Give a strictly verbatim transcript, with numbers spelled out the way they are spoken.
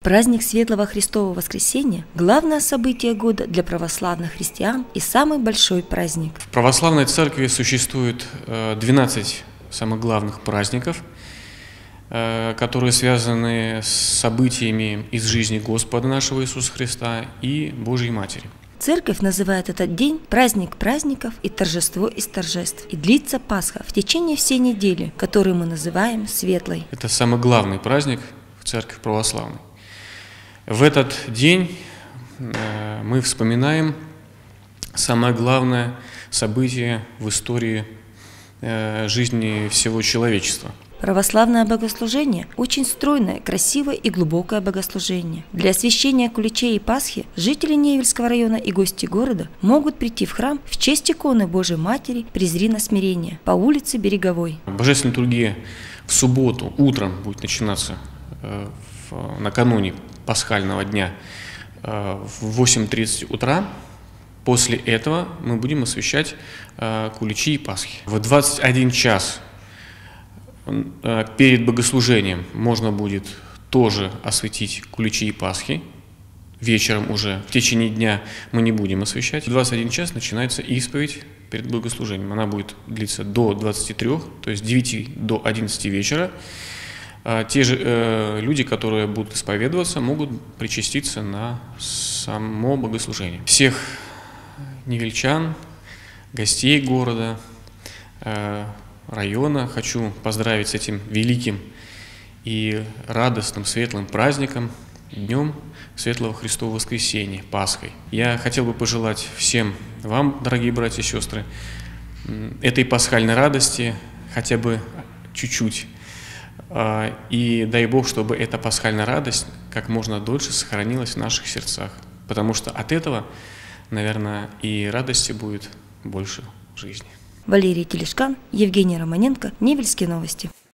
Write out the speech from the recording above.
Праздник Светлого Христового Воскресения – главное событие года для православных христиан и самый большой праздник. В православной церкви существует двенадцать самых главных праздников, которые связаны с событиями из жизни Господа нашего Иисуса Христа и Божьей Матери. Церковь называет этот день праздник праздников и торжество из торжеств. И длится Пасха в течение всей недели, которую мы называем Светлой. Это самый главный праздник в церкви православной. В этот день мы вспоминаем самое главное событие в истории жизни всего человечества. Православное богослужение – очень стройное, красивое и глубокое богослужение. Для освящения куличей и Пасхи жители Невельского района и гости города могут прийти в храм в честь иконы Божией Матери Презрина Смирения по улице Береговой. Божественная литургия в субботу утром будет начинаться в, накануне пасхального дня в восемь тридцать утра. После этого мы будем освящать куличи и Пасхи. В двадцать один час перед богослужением можно будет тоже осветить куличи и Пасхи. Вечером уже, в течение дня мы не будем освещать. В двадцать один час начинается исповедь перед богослужением. Она будет длиться до двадцати трёх, то есть с девяти до одиннадцати вечера. Те же э, люди, которые будут исповедоваться, могут причаститься на само богослужение. Всех невельчан, гостей города, э, района хочу поздравить с этим великим и радостным, светлым праздником, Днем Светлого Христового Воскресения, Пасхой. Я хотел бы пожелать всем вам, дорогие братья и сестры, этой пасхальной радости хотя бы чуть-чуть. И дай Бог, чтобы эта пасхальная радость как можно дольше сохранилась в наших сердцах, потому что от этого, наверное, и радости будет больше в жизни. Валерий Телешкан, Евгений Романенко, Невельские новости.